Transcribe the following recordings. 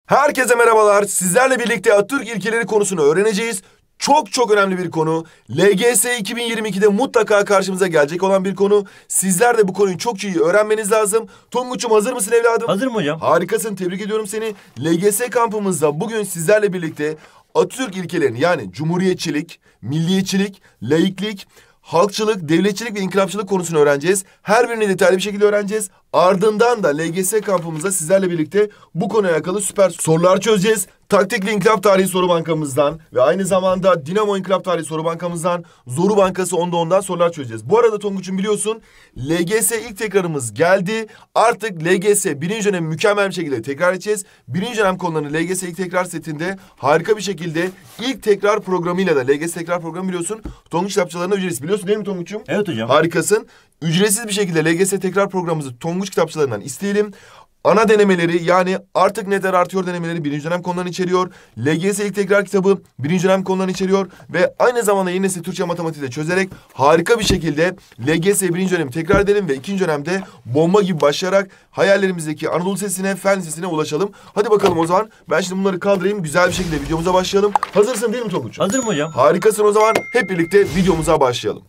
Herkese merhabalar. Sizlerle birlikte Atatürk ilkeleri konusunu öğreneceğiz. Çok önemli bir konu. LGS 2022'de mutlaka karşımıza gelecek olan bir konu. Sizler de bu konuyu çok iyi öğrenmeniz lazım. Tonguç'um hazır mısın evladım? Hazırım hocam. Harikasın, tebrik ediyorum seni. LGS kampımızda bugün sizlerle birlikte Atatürk ilkelerini yani cumhuriyetçilik, milliyetçilik, laiklik, halkçılık, devletçilik ve inkılapçılık konusunu öğreneceğiz. Her birini detaylı bir şekilde öğreneceğiz. Ardından da LGS kampımızda sizlerle birlikte bu konuyla alakalı süper sorular çözeceğiz. Taktikli İnkılap Tarihi Soru Bankamızdan ve aynı zamanda Dinamo İnkılap Tarihi Soru Bankamızdan, Zoru Bankası ondan sorular çözeceğiz. Bu arada Tonguç'um biliyorsun LGS ilk tekrarımız geldi. Artık LGS birinci dönem mükemmel bir şekilde tekrar edeceğiz. Birinci dönem konularını LGS ilk tekrar setinde harika bir şekilde ilk tekrar programıyla da LGS tekrar programı biliyorsun. Tonguç kitapçılarına ücretsiz. Biliyorsun değil mi Tonguç'um? Evet hocam. Harikasın. Ücretsiz bir şekilde LGS tekrar programımızı Tonguç kitapçılarından isteyelim. Ana denemeleri yani artık neler artıyor denemeleri birinci dönem konularını içeriyor. LGS ilk tekrar kitabı birinci dönem konularını içeriyor. Ve aynı zamanda yeni nesil Türkçe matematiği de çözerek harika bir şekilde LGS birinci dönemi tekrar edelim. Ve ikinci dönemde bomba gibi başlayarak hayallerimizdeki Anadolu Lisesi'ne, Fen Lisesi'ne ulaşalım. Hadi bakalım o zaman. Ben şimdi bunları kaldırayım. Güzel bir şekilde videomuza başlayalım. Hazırsın değil mi Tonguç? Hazırım hocam. Harikasın o zaman. Hep birlikte videomuza başlayalım.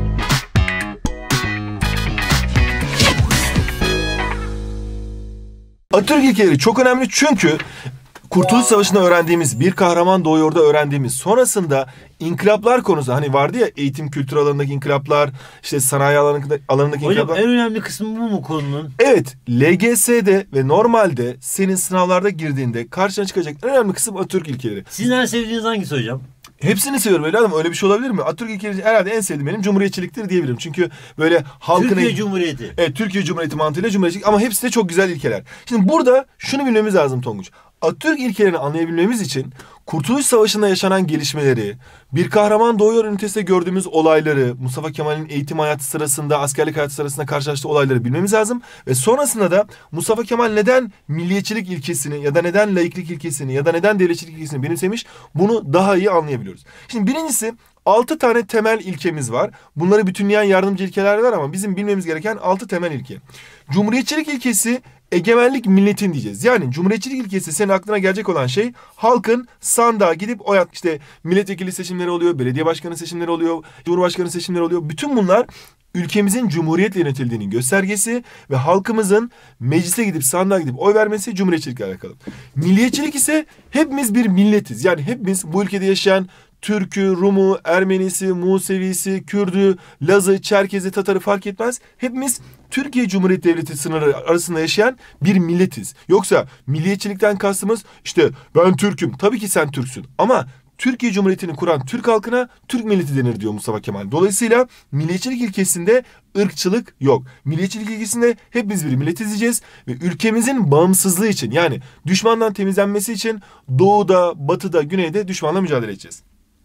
Atatürk ilkeleri çok önemli çünkü Kurtuluş Savaşı'nda öğrendiğimiz, bir kahraman doğuyor'da öğrendiğimiz, sonrasında inkılaplar konusu hani vardı ya eğitim kültür alanındaki inkılaplar, işte sanayi alanındaki inkılaplar. Hocam en önemli kısmı bu mu konunun? Evet, LGS'de ve normalde senin sınavlarda girdiğinde karşına çıkacak en önemli kısım Atatürk ilkeleri. Sizin en sevdiğiniz hangisi hocam? Hepsini seviyorum öyle ama öyle bir şey olabilir mi? Atatürk ilkeleri herhalde en sevdiğim benim cumhuriyetçiliktir diyebilirim. Çünkü böyle halkın... Türkiye Cumhuriyeti. Evet, Türkiye Cumhuriyeti mantığıyla cumhuriyetçilik ama hepsi de çok güzel ilkeler. Şimdi burada şunu bilmemiz lazım Tonguç. Atatürk ilkelerini anlayabilmemiz için Kurtuluş Savaşı'nda yaşanan gelişmeleri, bir kahraman doğuyor ünitesinde gördüğümüz olayları, Mustafa Kemal'in eğitim hayatı sırasında, askerlik hayatı sırasında karşılaştığı olayları bilmemiz lazım. Ve sonrasında da Mustafa Kemal neden milliyetçilik ilkesini ya da neden laiklik ilkesini ya da neden devletçilik ilkesini benimsemiş bunu daha iyi anlayabiliyoruz. Şimdi birincisi 6 tane temel ilkemiz var. Bunları bütünleyen yardımcı ilkeler var ama bizim bilmemiz gereken 6 temel ilke. Cumhuriyetçilik ilkesi egemenlik milletin diyeceğiz. Yani cumhuriyetçilik ilkesi senin aklına gelecek olan şey halkın sandığa gidip oy at. İşte milletvekili seçimleri oluyor, belediye başkanı seçimleri oluyor, cumhurbaşkanı seçimleri oluyor. Bütün bunlar ülkemizin cumhuriyetle yönetildiğinin göstergesi ve halkımızın meclise gidip sandığa gidip oy vermesi cumhuriyetçilikle alakalı. Milliyetçilik ise hepimiz bir milletiz. Yani hepimiz bu ülkede yaşayan Türk'ü, Rum'u, Ermenisi, Musevisi, Kürd'ü, Laz'ı, Çerkez'i, Tatar'ı fark etmez. Hepimiz Türkiye Cumhuriyeti Devleti sınırı arasında yaşayan bir milletiz. Yoksa milliyetçilikten kastımız işte ben Türk'üm. Tabii ki sen Türksün ama Türkiye Cumhuriyeti'ni kuran Türk halkına Türk milleti denir diyor Mustafa Kemal. Dolayısıyla milliyetçilik ilkesinde ırkçılık yok. Milliyetçilik ilkesinde hepimiz bir milletiz diyeceğiz ve ülkemizin bağımsızlığı için yani düşmandan temizlenmesi için doğuda, batıda, güneyde düşmanla mücadele edeceğiz.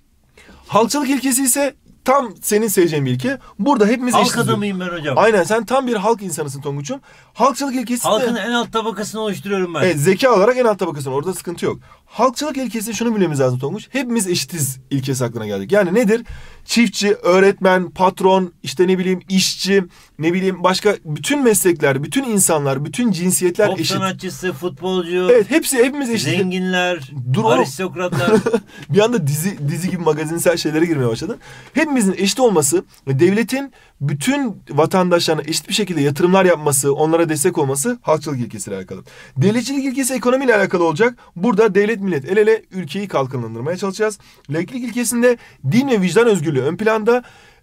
Halkçılık ilkesi ise tam senin seveceğin bir ilke. Burada hepimiz halk eşitiz. adamıyım ben hocam. Aynen sen tam bir halk insanısın Tonguç'um. Halkçılık ilkesi halkın en alt tabakasını oluşturuyorum ben. Evet, zeka olarak en alt tabakasın. Orada sıkıntı yok. Halkçılık ilkesi şunu bilmemiz lazım Tonguç. Hepimiz eşitiz ilkesi aklına geldik. Yani nedir? Çiftçi, öğretmen, patron, işte ne bileyim işçi, ne bileyim başka bütün meslekler, bütün insanlar, bütün cinsiyetler pop eşit. sanatçısı, futbolcu. Evet, hepimiz eşit. Zenginler, Dur oğlum. aristokratlar. Bir anda dizi gibi magazinsel şeylere girmeye başladı. Hepimizin eşit olması ve devletin bütün vatandaşlarına eşit bir şekilde yatırımlar yapması, onlara destek olması halkçılık ilkesiyle alakalı. Devletçilik ilkesi ekonomiyle alakalı olacak. Burada devlet millet el ele ülkeyi kalkınlandırmaya çalışacağız. Laiklik ilkesinde din ve vicdan özgürlüğü ön planda.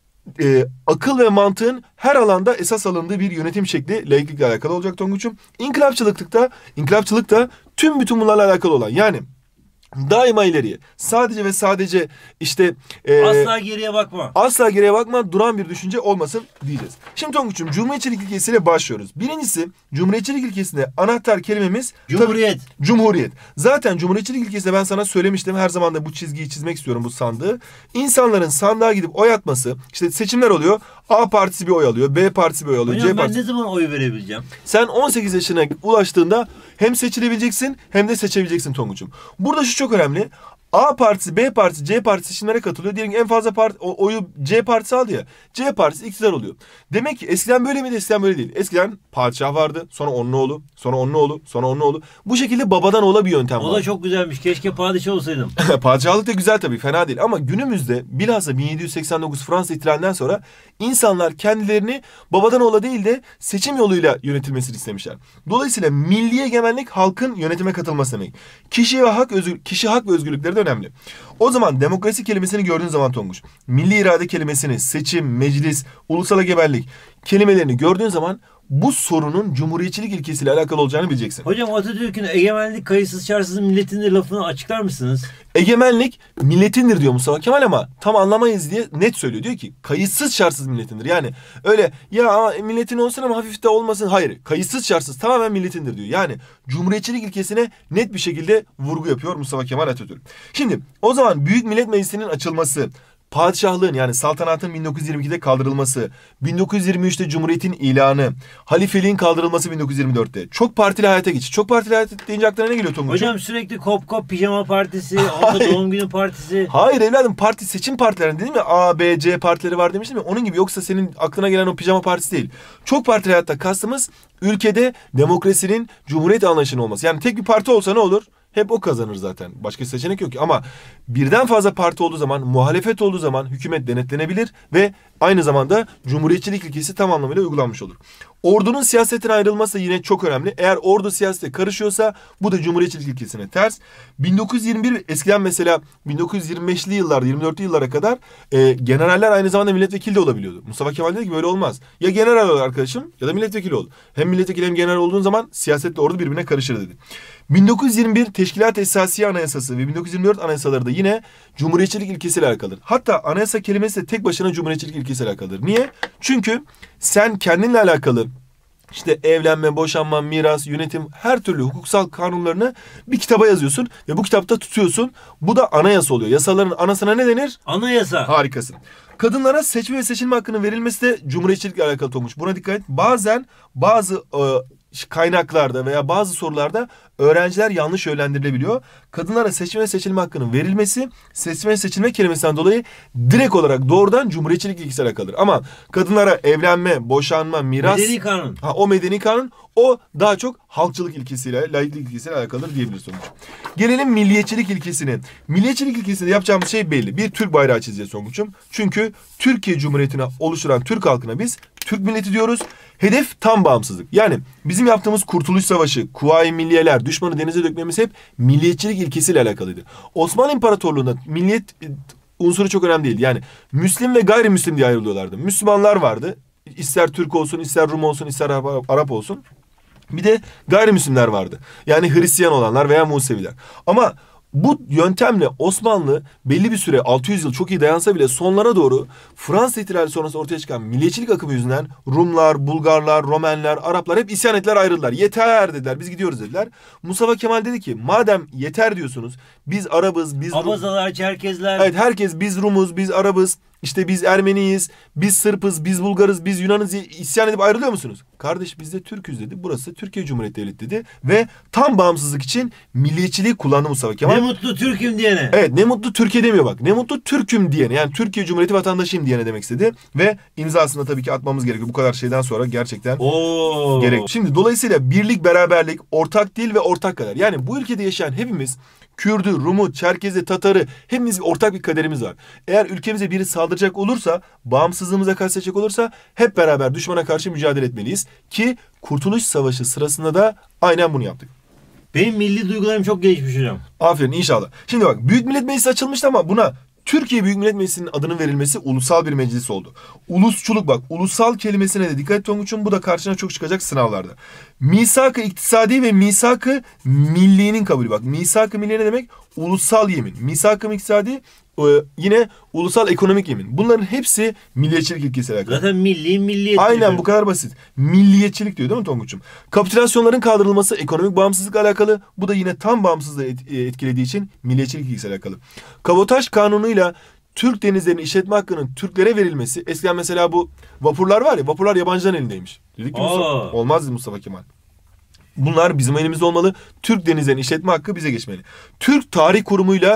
Akıl ve mantığın her alanda esas alındığı bir yönetim şekli laiklikle alakalı olacak Tonguç'um. İnkılapçılık da bütün bunlarla alakalı olan yani daima ileriye. Sadece ve sadece işte... asla geriye bakma. Asla geriye bakma, duran bir düşünce olmasın diyeceğiz. Şimdi Tonguç'um cumhuriyetçilik ilkesiyle başlıyoruz. Birincisi cumhuriyetçilik ilkesinde anahtar kelimemiz... Cumhuriyet. Cumhuriyet. Zaten cumhuriyetçilik ilkesinde ben sana söylemiştim. Her zaman da bu çizgiyi çizmek istiyorum bu sandığı. İnsanların sandığa gidip oy atması, işte seçimler oluyor. A partisi bir oy alıyor, B partisi bir oy alıyor, hocam, C partisi... ben ne zaman oy verebileceğim? Sen 18 yaşına ulaştığında hem seçilebileceksin hem de seçebileceksin Tonguç'um. Burada şu çok önemli. A partisi, B partisi, C partisi seçimlere katılıyor. Diyelim ki en fazla oyu C partisi aldı ya. C partisi iktidar oluyor. Demek ki eskiden böyle miydi? Eskiden böyle değil. Eskiden padişah vardı. Sonra onun oğlu. Sonra onun oğlu. Sonra onun oğlu. Bu şekilde babadan oğula bir yöntem var. O da çok güzelmiş. Keşke padişah olsaydım. Padişahlık da güzel tabii, fena değil. Ama günümüzde bilhassa 1789 Fransa ihtilalinden sonra insanlar kendilerini babadan oğula değil de seçim yoluyla yönetilmesini istemişler. Dolayısıyla milli egemenlik halkın yönetime katılması demek. Kişi hak ve özgürlükleri de önemli. O zaman demokrasi kelimesini gördüğün zaman Tonguç, milli irade kelimesini, seçim, meclis, ulusal egemenlik kelimelerini gördüğün zaman bu sorunun cumhuriyetçilik ilkesiyle alakalı olacağını bileceksin. Hocam Atatürk'ün egemenlik kayıtsız şartsız milletindir lafını açıklar mısınız? Egemenlik milletindir diyor Mustafa Kemal ama tam anlamayız diye net söylüyor. Diyor ki kayıtsız şartsız milletindir. Yani öyle ya milletin olsun ama hafif de olmasın. Hayır, kayıtsız şartsız tamamen milletindir diyor. Yani cumhuriyetçilik ilkesine net bir şekilde vurgu yapıyor Mustafa Kemal Atatürk. Şimdi o zaman Büyük Millet Meclisi'nin açılması, padişahlığın yani saltanatın 1922'de kaldırılması, 1923'te Cumhuriyet'in ilanı, halifeliğin kaldırılması 1924'te. Çok partili hayata geçiş. Çok partili hayat deyince aklına ne geliyor Tonguç? Hocam sürekli kop pijama partisi, orta doğum günü partisi. Hayır evladım, seçim partilerinin dedim ya, A, B, C partileri var demiştim ya, onun gibi, yoksa senin aklına gelen o pijama partisi değil. Çok partili hayatta kastımız ülkede demokrasinin, cumhuriyet anlayışının olması. Yani tek bir parti olsa ne olur? Hep o kazanır zaten. Başka seçenek yok ki. Ama birden fazla parti olduğu zaman, muhalefet olduğu zaman hükümet denetlenebilir ve aynı zamanda cumhuriyetçilik ilkesi tam anlamıyla uygulanmış olur. Ordunun siyasetten ayrılması yine çok önemli. Eğer ordu siyasete karışıyorsa bu da cumhuriyetçilik ilkesine ters. 1921 eskiden mesela 1925'li yıllarda, 24'lü yıllara kadar generaller aynı zamanda milletvekili de olabiliyordu. Mustafa Kemal dedi ki böyle olmaz. Ya general ol arkadaşım ya da milletvekili ol. Hem milletvekili hem general olduğun zaman siyasetle ordu birbirine karışır dedi. 1921 Teşkilat-ı Esasiye Anayasası ve 1924 anayasaları da yine cumhuriyetçilik ilkesiyle alakalıdır. Hatta anayasa kelimesi de tek başına cumhuriyetçilik ilkesiyle alakalıdır. Niye? Çünkü sen kendinle alakalı işte evlenme, boşanma, miras, yönetim, her türlü hukuksal kanunlarını bir kitaba yazıyorsun ve bu kitapta tutuyorsun. Bu da anayasa oluyor. Yasaların anasına ne denir? Anayasa. Harikasın. Kadınlara seçme ve seçilme hakkının verilmesi de cumhuriyetçilikle alakalı olmuş. Buna dikkat et. Bazen bazı kaynaklarda veya bazı sorularda öğrenciler yanlış yönlendirilebiliyor. Kadınlara seçme ve seçilme hakkının verilmesi, seçme ve seçilme kelimesinden dolayı direkt olarak doğrudan cumhuriyetçilik ilkesiyle alakalıdır. Ama kadınlara evlenme, boşanma, miras... Medeni kanun. O medeni kanun, o daha çok halkçılık ilkesiyle, laiklik ilkesiyle alakalıdır diyebiliriz sonuç. Gelelim milliyetçilik ilkesine. Milliyetçilik ilkesinde yapacağımız şey belli. Bir Türk bayrağı çizeceğiz Tonguç'um. Çünkü Türkiye Cumhuriyeti'ni oluşturan Türk halkına biz Türk milleti diyoruz. Hedef tam bağımsızlık. Yani bizim yaptığımız Kurtuluş Savaşı, Kuvayi Milliyeler, düşmanı denize dökmemiz hep milliyetçilik ilkesiyle alakalıydı. Osmanlı İmparatorluğu'nda milliyet unsuru çok önemli değil. Yani Müslim ve gayrimüslim diye ayrılıyorlardı. Müslümanlar vardı. İster Türk olsun, ister Rum olsun, ister Arap olsun. Bir de gayrimüslimler vardı. Yani Hristiyan olanlar veya Museviler. Ama bu yöntemle Osmanlı belli bir süre 600 yıl çok iyi dayansa bile sonlara doğru Fransız ihtilali sonrası ortaya çıkan milliyetçilik akımı yüzünden Rumlar, Bulgarlar, Romenler, Araplar hep isyan ettiler, ayrıldılar. Yeter dediler, biz gidiyoruz dediler. Mustafa Kemal dedi ki madem yeter diyorsunuz, biz Arabız, biz Abazalar, Çerkezler. Evet, herkes biz Rumuz, biz Arabız, işte biz Ermeniyiz, biz Sırpız, biz Bulgarız, biz Yunanız diye isyan edip ayrılıyor musunuz? Kardeş biz de Türk'üz dedi. Burası Türkiye Cumhuriyeti Devleti dedi. Ve tam bağımsızlık için milliyetçiliği kullandı Mustafa Kemal. Ne mutlu Türk'üm diyene. Evet, ne mutlu Türkiye demiyor bak. Ne mutlu Türk'üm diyene. Yani Türkiye Cumhuriyeti vatandaşıyım diyene demek istedi. Ve imzasını tabii ki atmamız gerekiyor. Bu kadar şeyden sonra gerçekten gerek. Şimdi dolayısıyla birlik, beraberlik, ortak dil ve ortak kader. Yani bu ülkede yaşayan hepimiz Kürdü, Rumu, Çerkezi, Tatarı hepimiz ortak bir kaderimiz var. Eğer ülkemize biri saldıracak olursa, bağımsızlığımıza kastedecek olursa hep beraber düşmana karşı mücadele etmeliyiz. Ki Kurtuluş Savaşı sırasında da aynen bunu yaptık. Benim milli duygularım çok gelişmiş hocam. Aferin inşallah. Şimdi bak Büyük Millet Meclisi açılmıştı ama buna Türkiye Büyük Millet Meclisi'nin adının verilmesi ulusal bir meclis oldu. Ulusçuluk bak, ulusal kelimesine de dikkat et Tonguç'um, bu da karşına çok çıkacak sınavlarda. Misak-ı iktisadi ve misak-ı millinin kabulü bak. Misak-ı milli ne demek? Ulusal yemin. Misak-ı iktisadi yine ulusal ekonomik yemin. Bunların hepsi milliyetçilik ilkesiyle alakalı. Zaten milliyet. Aynen bu kadar basit. Milliyetçilik diyor değil mi Tonguç'um? Kapitülasyonların kaldırılması ekonomik bağımsızlıkla alakalı. Bu da yine tam bağımsızlığı etkilediği için milliyetçilik ilkesiyle alakalı. Kabotaj kanunuyla Türk denizlerinin işletme hakkının Türklere verilmesi. Eskiden mesela bu vapurlar var ya, vapurlar yabancıların elindeymiş. Dedik ki olmaz dedi Mustafa Kemal. Bunlar bizim elimizde olmalı. Türk denizlerinin işletme hakkı bize geçmeli. Türk Tarih Kurumu'yla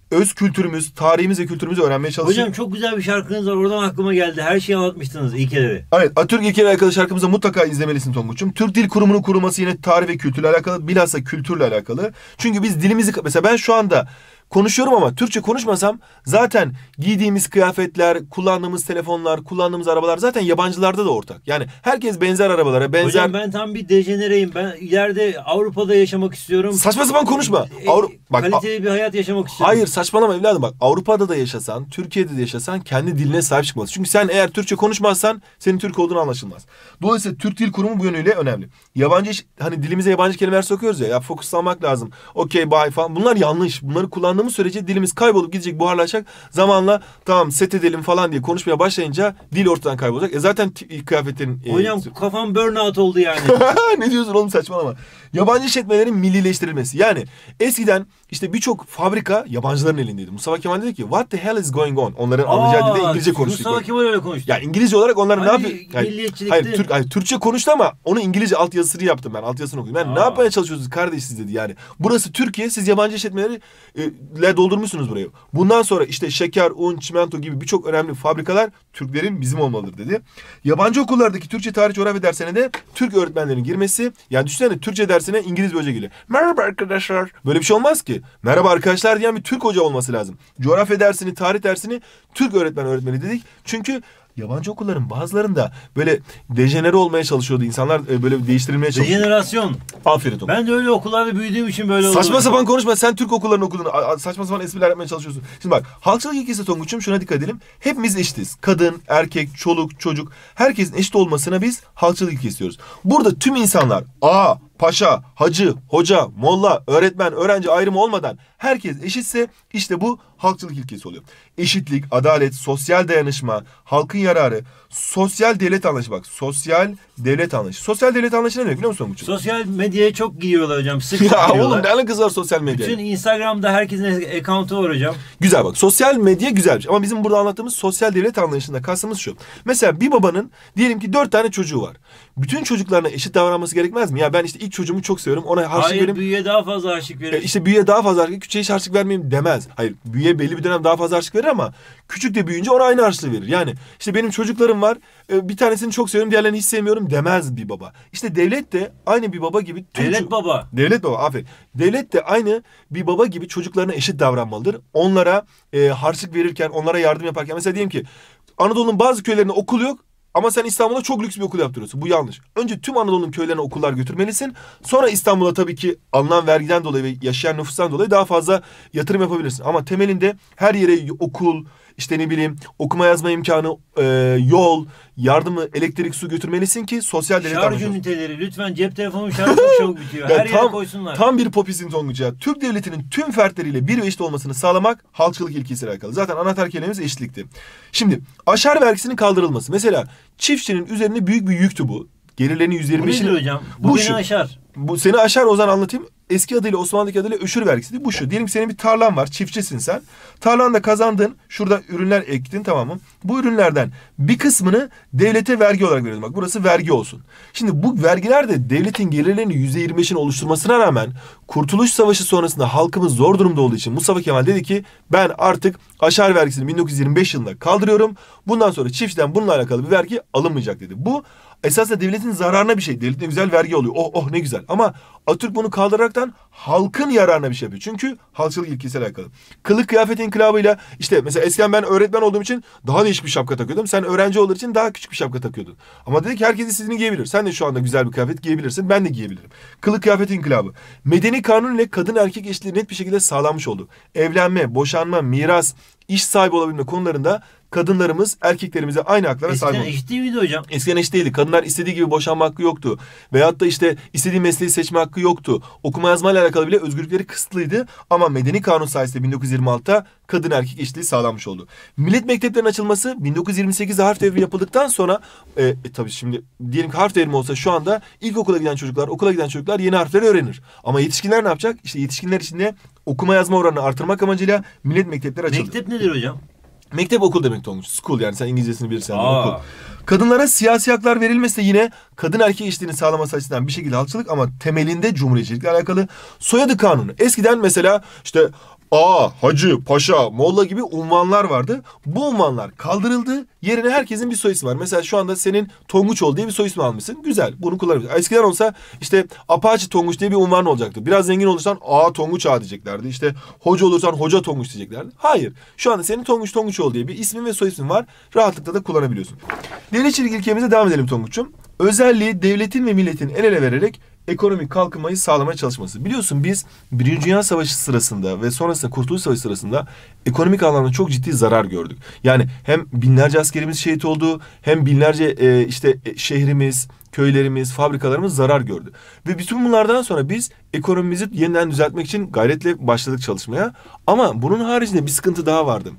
öz kültürümüz, tarihimiz ve kültürümüzü öğrenmeye çalıştık. Hocam çok güzel bir şarkınız var. Oradan aklıma geldi. Her şeyi anlatmıştınız ilkeleri. Evet, Atatürk ilkeleri alakalı şarkımızı mutlaka izlemelisin Tonguç'um. Türk Dil Kurumu'nun kurulması yine tarih ve kültürle alakalı, bilhassa kültürle alakalı. Çünkü biz dilimizi, mesela ben şu anda konuşuyorum ama Türkçe konuşmasam zaten giydiğimiz kıyafetler, kullandığımız telefonlar, kullandığımız arabalar zaten yabancılarda da ortak. Yani herkes benzer arabalara, benzer... Hocam ben tam bir dejenereyim. Ben ileride Avrupa'da yaşamak istiyorum. Saçma sapan konuşma. Kaliteli bir hayat yaşamak istiyorum. Hayır, saçmalama evladım, bak. Avrupa'da da yaşasan, Türkiye'de de yaşasan kendi diline sahip çıkmalısın. Çünkü sen eğer Türkçe konuşmazsan senin Türk olduğunu anlaşılmaz. Dolayısıyla Türk Dil Kurumu bu yönüyle önemli. Yabancı hani dilimize yabancı kelimeler sokuyoruz ya fokuslanmak lazım. Okey, bye falan. Bunlar yanlış. Bunları kullandığımız sürece dilimiz kaybolup gidecek, buharlaşacak. Zamanla tamam set edelim falan diye konuşmaya başlayınca dil ortadan kaybolacak. Zaten kıyafetlerin... Hocam kafam burnout oldu yani. Ne diyorsun oğlum, saçmalama. Yabancı işletmelerin millileştirilmesi. Yani eskiden işte birçok fabrika yabancıların elindeydi. Mustafa Kemal dedi ki what the hell is going on? Onların anlayacağı dilde İngilizce konuştuk. Mustafa Kemal öyle konuştu. Ya İngilizce olarak onlar ne yapıyor? Milliyetçilikte... Hayır, Türkçe konuştu ama onu İngilizce altyazısını yaptım ben. Altyazısını okudum. Yani ne yapmaya çalışıyorsunuz kardeş siz dedi yani. Burası Türkiye, siz yabancı işletmeleri doldurmuşsunuz burayı. Bundan sonra işte şeker, un, çimento gibi birçok önemli fabrikalar Türklerin bizim olmalıdır dedi. Yabancı okullardaki Türkçe, tarih, coğrafya dersine de Türk öğretmenlerin girmesi. Yani düşünsene Türkçe dersine İngiliz bir hoca geliyor. Merhaba arkadaşlar. Böyle bir şey olmaz ki. Merhaba arkadaşlar diyen bir Türk hoca olması lazım. Coğrafya dersini, tarih dersini Türk öğretmeni dedik. Çünkü yabancı okulların bazılarında böyle dejenere olmaya çalışıyordu. İnsanlar böyle değiştirilmeye çalışıyordu. Dejenerasyon. Aferin Tom. Ben de öyle okullarda büyüdüğüm için böyle oldu. Saçma sapan konuşma. Sen Türk okullarını okudun. Saçma sapan espriler yapmaya çalışıyorsun. Şimdi bak, halkçılık ilkesi Tonguç'um, şuna dikkat edelim. Hepimiz eşitiz. Kadın, erkek, çoluk, çocuk, herkesin eşit olmasına biz halkçılık ilkesi diyoruz. Burada tüm insanlar paşa, hacı, hoca, molla, öğretmen, öğrenci ayrımı olmadan herkes eşitse işte bu halkçılık ilkesi oluyor. Eşitlik, adalet, sosyal dayanışma, halkın yararı, sosyal devlet anlayışı bak. Sosyal devlet anlayışı. Sosyal devlet anlayışı ne demek biliyor musun Tonguç'um? Sosyal medyaya çok giriyorlar hocam. Sık Ya giriyorlar. oğlum ne alakası var sosyal medyayla? Bütün Instagram'da herkesin account'u var hocam. Güzel bak, sosyal medya güzel bir şey. Ama bizim burada anlattığımız sosyal devlet anlayışında kastımız şu. Mesela bir babanın diyelim ki 4 tane çocuğu var. Bütün çocuklarına eşit davranması gerekmez mi? Ya ben işte ilk çocuğumu çok seviyorum, ona harçlık vereyim. Hayır, büyüye daha fazla harçlık verir. İşte büyüye daha fazla harçlık, küçüğe hiç harçlık vermeyeyim demez. Hayır, büyüye belli bir dönem daha fazla harçlık verir ama küçük de büyüyünce ona aynı harçlığı verir. Yani işte benim çocuklarım var, bir tanesini çok seviyorum, diğerlerini hiç sevmiyorum demez bir baba. İşte devlet de aynı bir baba gibi... Devlet baba. Devlet baba, aferin. Devlet de aynı bir baba gibi çocuklarına eşit davranmalıdır. Onlara harçlık verirken, onlara yardım yaparken, mesela diyelim ki Anadolu'nun bazı köylerinde okul yok. Ama sen İstanbul'da çok lüks bir okul yaptırıyorsun. Bu yanlış. Önce tüm Anadolu'nun köylerine okullar götürmelisin. Sonra İstanbul'a tabii ki alınan vergiden dolayı ve yaşayan nüfustan dolayı daha fazla yatırım yapabilirsin. Ama temelinde her yere okul, işte ne bileyim okuma yazma imkanı, yol, yardımı, elektrik, su götürmelisin ki sosyal devlet Şarj üniteleri lütfen, cep telefonu şarjı çok çabuk bitiyor. Her yere koysunlar. Tam bir popizm Tonguç ya. Türk devletinin tüm fertleriyle bir ve eşit olmasını sağlamak halkçılık ilkesiyle alakalı. Zaten anahtar kelimemiz eşitlikti. Şimdi aşar vergisinin kaldırılması. Mesela çiftçinin üzerine büyük bir yüktü bu. Gelirlerinin %25'ini... Bu nedir hocam? Bu beni aşar. Bu seni aşar, o zaman anlatayım. Eski adıyla, Osmanlı'daki adıyla öşür vergisi değil. Bu şu. Diyelim ki senin bir tarlan var. Çiftçisin sen. Tarlanda kazandın. Şurada ürünler ektin, tamam mı? Bu ürünlerden bir kısmını devlete vergi olarak veriyorsun. Bak burası vergi olsun. Şimdi bu vergiler de devletin gelirlerinin %25'ini oluşturmasına rağmen Kurtuluş Savaşı sonrasında halkımız zor durumda olduğu için Mustafa Kemal dedi ki ben artık aşar vergisini 1925 yılında kaldırıyorum. Bundan sonra çiftçiden bununla alakalı bir vergi alınmayacak dedi. Bu esasında devletin zararına bir şey. Devletin güzel vergi oluyor. Oh ne güzel. Ama Atatürk bunu kaldıraraktan halkın yararına bir şey yapıyor. Çünkü halkçılık ilkesiyle alakalı. Kılık kıyafet inkılabıyla işte mesela eskiden ben öğretmen olduğum için daha değişik bir şapka takıyordum. Sen öğrenci olduğun için daha küçük bir şapka takıyordun. Ama dedi ki herkes istediğini giyebilir. Sen de şu anda güzel bir kıyafet giyebilirsin. Ben de giyebilirim. Kılık kıyafet inkılabı. Medeni kanun ile kadın erkek eşitliği net bir şekilde sağlanmış oldu. Evlenme, boşanma, miras, iş sahibi olabilme konularında kadınlarımız erkeklerimize aynı haklara sahip oldu. Eskiden eşit değil miydi hocam? Eskiden eşit değildi. Kadınlar istediği gibi boşanma hakkı yoktu. Veyahut da işte istediği mesleği seçme hakkı yoktu. Okuma yazmayla alakalı bile özgürlükleri kısıtlıydı. Ama Medeni Kanun sayesinde 1926'da kadın erkek eşitliği sağlanmış oldu. Millet mekteplerinin açılması 1928'de harf devrimi yapıldıktan sonra tabii şimdi diyelim ki harf devrimi olsa şu anda ilkokula giden çocuklar, okula giden çocuklar yeni harfleri öğrenir. Ama yetişkinler ne yapacak? İşte yetişkinler için de okuma yazma oranını artırmak amacıyla millet mektepleri açıldı. Mektep nedir hocam? Mektep okul demek Tonguç. School yani sen İngilizcesini bilirsen okul. Kadınlara siyasi haklar verilmesi de yine kadın erkek eşitliğini sağlaması açısından bir şekilde halkçılık ama temelinde cumhuriyetçilikle alakalı. Soyadı kanunu. Eskiden mesela işte ağa, hacı, paşa, molla gibi unvanlar vardı. Bu unvanlar kaldırıldı. Yerine herkesin bir soy ismi var. Mesela şu anda senin Tonguçoğlu diye bir soy ismi almışsın. Güzel. Bunu kullanabilirsin. Eskiden olsa işte Apache Tonguç diye bir unvan olacaktı. Biraz zengin olursan ağa Tonguç ağa diyeceklerdi. İşte hoca olursan hoca Tonguç diyeceklerdi. Hayır. Şu anda senin Tonguçoğlu diye bir ismin ve soy ismin var. Rahatlıkla da kullanabiliyorsun. Devletçilik ilkemize devam edelim Tonguç'um. Özelliği devletin ve milletin el ele vererek ekonomik kalkınmayı sağlamaya çalışması. Biliyorsun biz Birinci Dünya Savaşı sırasında ve sonrasında Kurtuluş Savaşı sırasında ekonomik anlamda çok ciddi zarar gördük. Yani hem binlerce askerimiz şehit oldu, hem binlerce şehrimiz, köylerimiz, fabrikalarımız zarar gördü. Ve bütün bunlardan sonra biz ekonomimizi yeniden düzeltmek için gayretle başladık çalışmaya. Ama bunun haricinde bir sıkıntı daha vardı.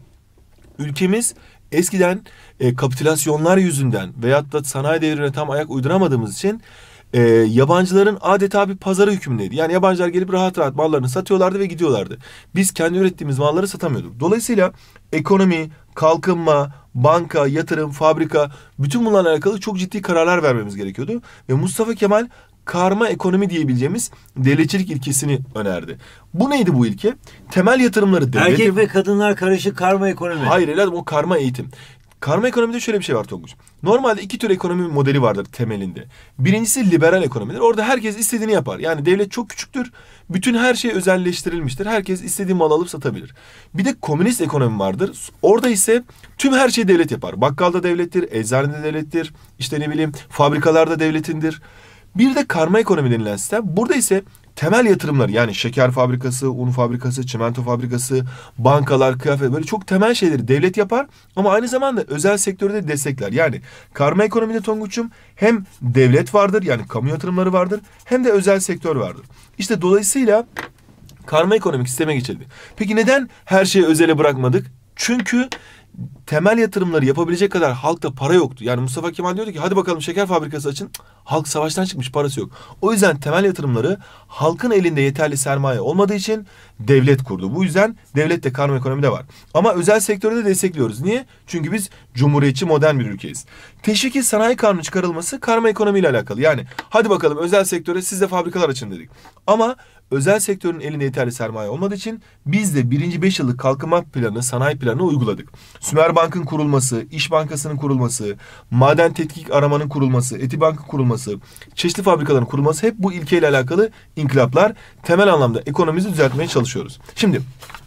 Ülkemiz eskiden kapitülasyonlar yüzünden veyahut da sanayi devrine tam ayak uyduramadığımız için yabancıların adeta bir pazarı hükmündeydi. Yani yabancılar gelip rahat rahat mallarını satıyorlardı ve gidiyorlardı. Biz kendi ürettiğimiz malları satamıyorduk. Dolayısıyla ekonomi, kalkınma, banka, yatırım, fabrika, bütün bunlarla alakalı çok ciddi kararlar vermemiz gerekiyordu. Ve Mustafa Kemal karma ekonomi diyebileceğimiz devletçilik ilkesini önerdi. Bu neydi bu ilke? Temel yatırımları devlet... Erkek ve kadınlar karışık karma ekonomi. Hayır evladım, o karma eğitim. Karma ekonomide şöyle bir şey var Tonguç. Normalde iki tür ekonomi modeli vardır temelinde. Birincisi liberal ekonomidir. Orada herkes istediğini yapar. Yani devlet çok küçüktür. Bütün her şey özelleştirilmiştir. Herkes istediği mal alıp satabilir. Bir de komünist ekonomi vardır. Orada ise tüm her şeyi devlet yapar. Bakkalda devlettir, eczanede devlettir, işte ne bileyim fabrikalarda devletindir. Bir de karma ekonomi denilen sistem. Burada ise temel yatırımlar, yani şeker fabrikası, un fabrikası, çimento fabrikası, bankalar, kıyafet, böyle çok temel şeyleri devlet yapar ama aynı zamanda özel sektörü de destekler. Yani karma ekonomide Tonguç'um hem devlet vardır, yani kamu yatırımları vardır, hem de özel sektör vardır. İşte dolayısıyla karma ekonomik sisteme geçildi. Peki neden her şeyi özele bırakmadık? Çünkü temel yatırımları yapabilecek kadar halkta para yoktu. Yani Mustafa Kemal diyordu ki hadi bakalım şeker fabrikası açın. Halk savaştan çıkmış, parası yok. O yüzden temel yatırımları halkın elinde yeterli sermaye olmadığı için devlet kurdu. Bu yüzden devlet de karma ekonomide var. Ama özel sektörü de destekliyoruz. Niye? Çünkü biz cumhuriyetçi modern bir ülkeyiz. Teşviki sanayi kanunu çıkarılması karma ekonomiyle alakalı. Yani hadi bakalım özel sektöre siz de fabrikalar açın dedik. Ama özel sektörün elinde yeterli sermaye olmadığı için biz de birinci 5 yıllık kalkınma planı, sanayi planını uyguladık. Sümerbank'ın kurulması, İş Bankası'nın kurulması, maden tetkik aramanın kurulması, Etibank'ın kurulması, çeşitli fabrikaların kurulması hep bu ilkeyle alakalı inkılaplar. Temel anlamda ekonomimizi düzeltmeye çalışıyoruz. Şimdi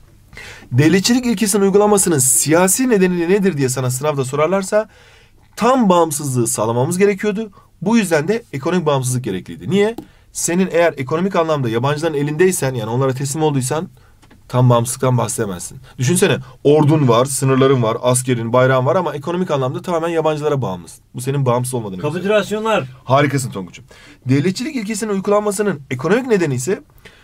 devletçilik ilkesinin uygulamasının siyasi nedeni nedir diye sana sınavda sorarlarsa tam bağımsızlığı sağlamamız gerekiyordu. Bu yüzden de ekonomik bağımsızlık gerekliydi. Niye? Senin eğer ekonomik anlamda yabancıların elindeysen, yani onlara teslim olduysan tam bağımsızlıktan bahsedemezsin. Düşünsene, ordun var, sınırların var, askerin, bayrağın var ama ekonomik anlamda tamamen yabancılara bağımlısın. Bu senin bağımsız olmadığını gösteriyor. Kapitülasyonlar. Harikasın Tonguç'um. Devletçilik ilkesinin uygulanmasının ekonomik nedeni ise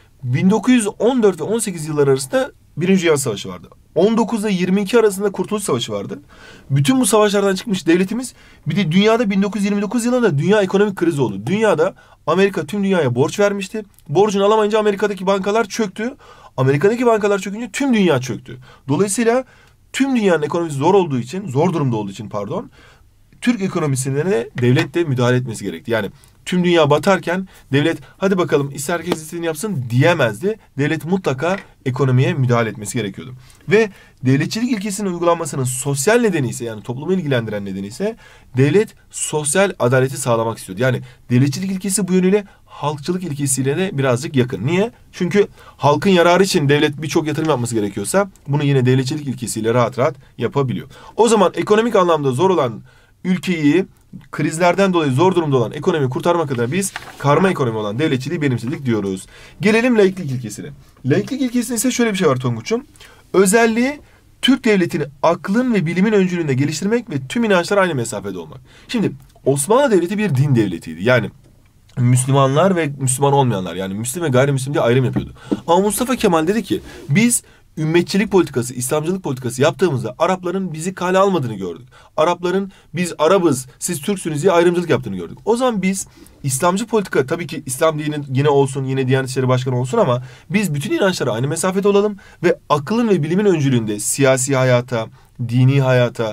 1914 ve 18 yılları arasında Birinci Dünya Savaşı vardı. 19 ile 22 arasında Kurtuluş Savaşı vardı. Bütün bu savaşlardan çıkmış devletimiz, bir de dünyada 1929 yılında dünya ekonomik krizi oldu. Dünyada Amerika tüm dünyaya borç vermişti. Borcunu alamayınca Amerika'daki bankalar çöktü. Amerika'daki bankalar çökünce tüm dünya çöktü. Dolayısıyla tüm dünyanın ekonomisi zor durumda olduğu için Türk ekonomisine de devlet de müdahale etmesi gerekti. Yani tüm dünya batarken devlet hadi bakalım ister herkes istediğini yapsın diyemezdi. Devlet mutlaka ekonomiye müdahale etmesi gerekiyordu. Ve devletçilik ilkesinin uygulanmasının sosyal nedeni ise, yani toplumu ilgilendiren nedeni ise devlet sosyal adaleti sağlamak istiyordu. Yani devletçilik ilkesi bu yönüyle halkçılık ilkesiyle de birazcık yakın. Niye? Çünkü halkın yararı için devlet birçok yatırım yapması gerekiyorsa bunu yine devletçilik ilkesiyle rahat rahat yapabiliyor. O zaman ekonomik anlamda zor olan ülkeyi, krizlerden dolayı zor durumda olan ekonomiyi kurtarmak adına biz karma ekonomi olan devletçiliği benimsedik diyoruz. Gelelim laiklik ilkesine. Laiklik ilkesinde ise şöyle bir şey var Tonguç'um. Özelliği Türk devletini aklın ve bilimin öncülüğünde geliştirmek ve tüm inançlar aynı mesafede olmak. Şimdi Osmanlı Devleti bir din devletiydi. Yani Müslümanlar ve Müslüman olmayanlar, yani Müslüm ve gayrimüslim diye ayrım yapıyordu. Ama Mustafa Kemal dedi ki biz ümmetçilik politikası, İslamcılık politikası yaptığımızda Arapların bizi kale almadığını gördük. Arapların biz Arabız, siz Türksünüz diye ayrımcılık yaptığını gördük. O zaman biz İslamcı politika, tabii ki İslam dini yine olsun, yine Diyanet İşleri Başkanı olsun ama biz bütün inançlara aynı mesafede olalım ve akılın ve bilimin öncülüğünde siyasi hayata, dini hayata,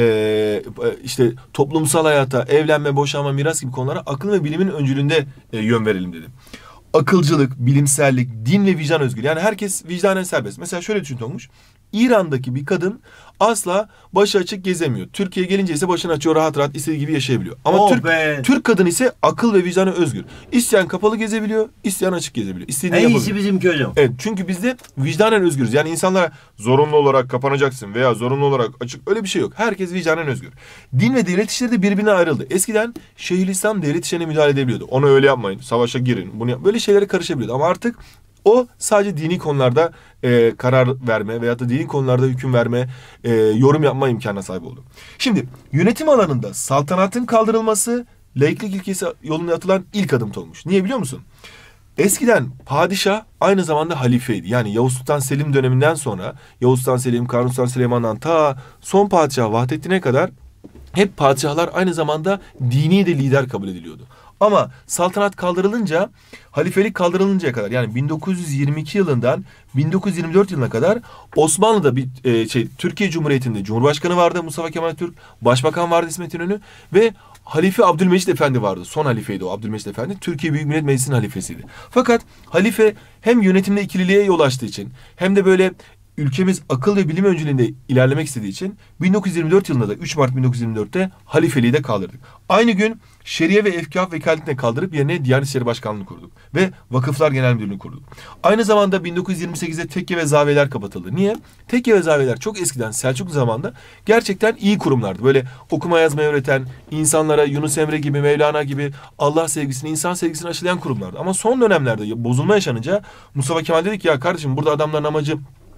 işte toplumsal hayata, evlenme, boşanma, miras gibi konulara akıl ve bilimin öncülüğünde yön verelim dedi. akılcılık, bilimsellik, din ve vicdan özgürlüğü. Yani herkes vicdanen serbest. Mesela şöyle düşün Tonguç. İran'daki bir kadın asla başı açık gezemiyor. Türkiye'ye gelince ise başını açıyor, rahat rahat istediği gibi yaşayabiliyor. Ama Oh be. Türk kadın ise akıl ve vicdanı özgür. İsteyen kapalı gezebiliyor, isteyen açık gezebiliyor. İstediğini En iyisi yapabiliyor. bizimki hocam. Evet, çünkü bizde vicdanen özgürüz. Yani insanlara zorunlu olarak kapanacaksın veya zorunlu olarak açık, öyle bir şey yok. Herkes vicdanen özgür. Din ve devlet işleri de birbirine ayrıldı. Eskiden Şeyhülislam devlet işlerine müdahale edebiliyordu. Onu öyle yapmayın, savaşa girin, böyle şeylere karışabiliyordu. Ama artık o sadece dini konularda karar verme veyahut da dini konularda hüküm verme, yorum yapma imkanına sahip oldu. Şimdi yönetim alanında saltanatın kaldırılması laiklik ilkesi yolunda atılan ilk adım olmuş. Niye biliyor musun? Eskiden padişah aynı zamanda halifeydi. Yani Yavuz Sultan Selim döneminden sonra Yavuz Sultan Selim, Kanuni Sultan Süleyman'dan ta son padişah Vahdettin'e kadar hep padişahlar aynı zamanda dini de lider kabul ediliyordu. Ama saltanat kaldırılınca, halifelik kaldırılıncaya kadar, yani 1922 yılından 1924 yılına kadar Osmanlı'da bir Türkiye Cumhuriyeti'nde Cumhurbaşkanı vardı Mustafa Kemal Atatürk, Başbakan vardı İsmet İnönü ve Halife Abdülmecit Efendi vardı. Son halifeydi o Abdülmecit Efendi. Türkiye Büyük Millet Meclisi'nin halifesiydi. Fakat halife hem yönetimde ikililiğe yol açtığı için hem de böyle ülkemiz akıl ve bilim öncülüğünde ilerlemek istediği için 1924 yılında da 3 Mart 1924'te halifeliği de kaldırdık. Aynı gün Şeriye ve Efkâf Vekaletini kaldırıp yerine Diyanet İşleri Başkanlığı'nı kurduk. Ve Vakıflar Genel Müdürlüğü'nü kurduk. Aynı zamanda 1928'de tekke ve zaviyeler kapatıldı. Niye? Tekke ve zaviyeler çok eskiden Selçuklu zamanında gerçekten iyi kurumlardı. Böyle okuma yazmayı öğreten, insanlara Yunus Emre gibi, Mevlana gibi Allah sevgisini, insan sevgisini aşılayan kurumlardı. Ama son dönemlerde bozulma yaşanınca Mustafa Kemal dedi ki ya kardeşim burada adamların amacı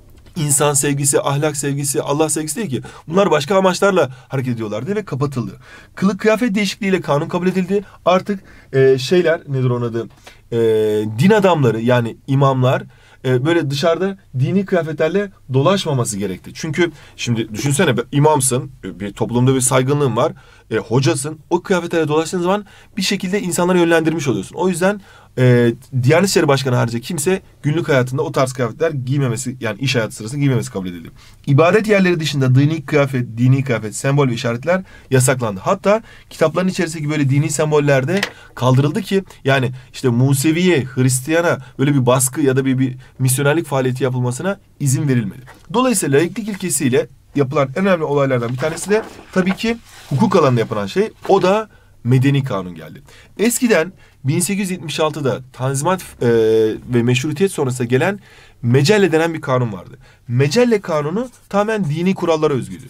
İnsan sevgisi, ahlak sevgisi, Allah sevgisi değil ki. Bunlar başka amaçlarla hareket ediyorlardı ve kapatıldı. Kılık kıyafet değişikliğiyle kanun kabul edildi. Artık nedir onun adı? Din adamları yani imamlar böyle dışarıda dini kıyafetlerle dolaşmaması gerekti. Çünkü şimdi düşünsene imamsın, bir toplumda bir saygınlığın var, hocasın. O kıyafetlerle dolaştığın zaman bir şekilde insanları yönlendirmiş oluyorsun. O yüzden Diyanet İşleri Başkanı harici kimse günlük hayatında o tarz kıyafetler giymemesi, yani iş hayatı sırasında giymemesi kabul edildi. İbadet yerleri dışında dini kıyafet, sembol ve işaretler yasaklandı. Hatta kitapların içerisindeki böyle dini semboller de kaldırıldı ki yani işte Museviye, Hristiyana böyle bir baskı ya da bir misyonerlik faaliyeti yapılmasına izin verilmedi. Dolayısıyla laiklik ilkesiyle yapılan en önemli olaylardan bir tanesi de tabii ki hukuk alanında yapılan şey, o da medeni kanun geldi. Eskiden 1876'da Tanzimat ve Meşrutiyet sonrasında gelen Mecelle denen bir kanun vardı. Mecelle kanunu tamamen dini kurallara özgüydü.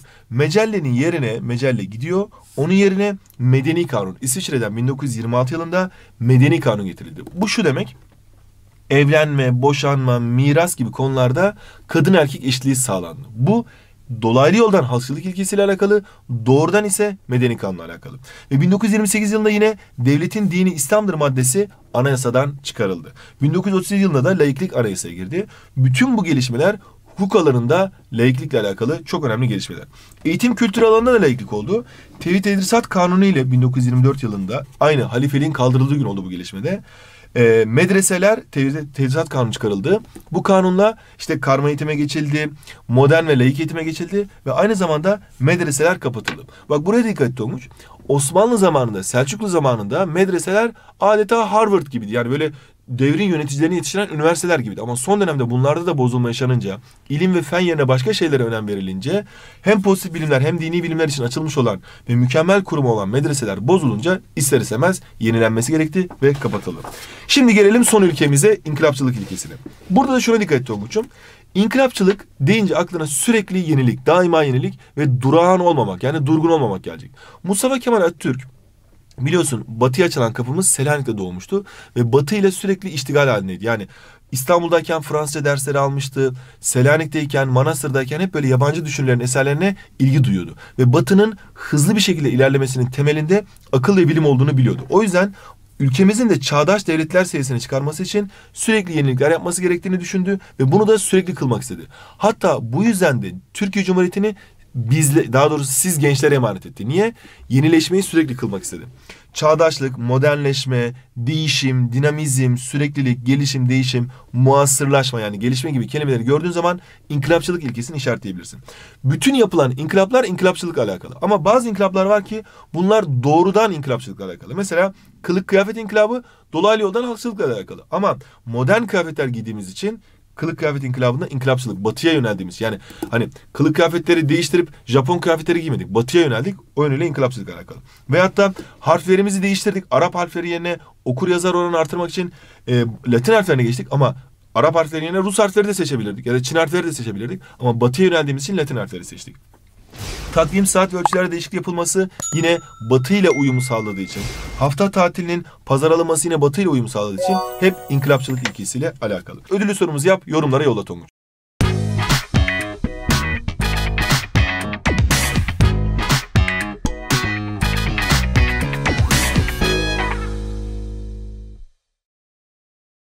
Mecelle gidiyor, onun yerine medeni kanun. İsviçre'den 1926 yılında medeni kanun getirildi. Bu şu demek: evlenme, boşanma, miras gibi konularda kadın erkek eşitliği sağlandı. Bu dolaylı yoldan halkçılık ilkesiyle alakalı, doğrudan ise medeni kanunla alakalı. Ve 1928 yılında yine devletin dini İslam'dır maddesi anayasadan çıkarıldı. 1937 yılında da laiklik anayasaya girdi. Bütün bu gelişmeler hukuk alanında laiklikle alakalı çok önemli gelişmeler. Eğitim kültürü alanında da laiklik oldu. Tevhid Tedrisat Kanunu ile 1924 yılında aynı halifeliğin kaldırıldığı gün oldu bu gelişmede. Medreseler tedrisat kanunu çıkarıldı. Bu kanunla işte karma eğitime geçildi, modern ve laik eğitime geçildi ve aynı zamanda medreseler kapatıldı. Bak buraya dikkat et Tonguç. Osmanlı zamanında, Selçuklu zamanında medreseler adeta Harvard gibiydi. Yani böyle devrin yöneticilerini yetiştiren üniversiteler gibiydi. Ama son dönemde bunlarda da bozulma yaşanınca, ilim ve fen yerine başka şeylere önem verilince, hem pozitif bilimler hem dini bilimler için açılmış olan ve mükemmel kurumu olan medreseler bozulunca ister istemez yenilenmesi gerekti ve kapatıldı. Şimdi gelelim son ülkemize, inkılapçılık ilkesine. Burada da şuna dikkat et Tonguç'um. İnkılapçılık deyince aklına sürekli yenilik, daima yenilik ve durağan olmamak, yani durgun olmamak gelecek. Mustafa Kemal Atatürk, biliyorsun batıya açılan kapımız Selanik'te doğmuştu ve batı ile sürekli iştigal halindeydi. Yani İstanbul'dayken Fransızca dersleri almıştı. Selanik'teyken, Manastır'dayken hep böyle yabancı düşünürlerin eserlerine ilgi duyuyordu. Ve batının hızlı bir şekilde ilerlemesinin temelinde akıl ve bilim olduğunu biliyordu. O yüzden ülkemizin de çağdaş devletler seviyesine çıkarması için sürekli yenilikler yapması gerektiğini düşündü ve bunu da sürekli kılmak istedi. Hatta bu yüzden de Türkiye Cumhuriyeti'ni daha doğrusu siz gençlere emanet etti. Niye? Yenileşmeyi sürekli kılmak istedi. Çağdaşlık, modernleşme, değişim, dinamizm, süreklilik, gelişim, değişim, muasırlaşma yani gelişme gibi kelimeleri gördüğün zaman inkılapçılık ilkesini işaretleyebilirsin. Bütün yapılan inkılaplar inkılapçılıkla alakalı. Ama bazı inkılaplar var ki bunlar doğrudan inkılapçılıkla alakalı. Mesela kılık kıyafet inkılabı dolaylı yoldan halkçılıkla alakalı. Ama modern kıyafetler giydiğimiz için kılık kıyafet inkılabında inkılapçılık, batıya yöneldiğimiz. Yani hani kılık kıyafetleri değiştirip Japon kıyafetleri giymedik. Batıya yöneldik. O yönüyle inkılapçılıkla alakalı. Veyahut da harflerimizi değiştirdik. Arap harfleri yerine okur yazar oranını artırmak için Latin harflerine geçtik. Ama Arap harfleri yerine Rus harfleri de seçebilirdik. Ya da Çin harfleri de seçebilirdik. Ama batıya yöneldiğimiz için Latin harfleri seçtik. Takvim, saat ve ölçülerde değişiklik yapılması yine Batı ile uyumu sağladığı için, hafta tatilinin pazar alınması yine Batı ile uyum sağladığı için hep inkılapçılık ilkesiyle alakalı. Ödüllü sorumuzu yap, yorumlara yolla Tonguç.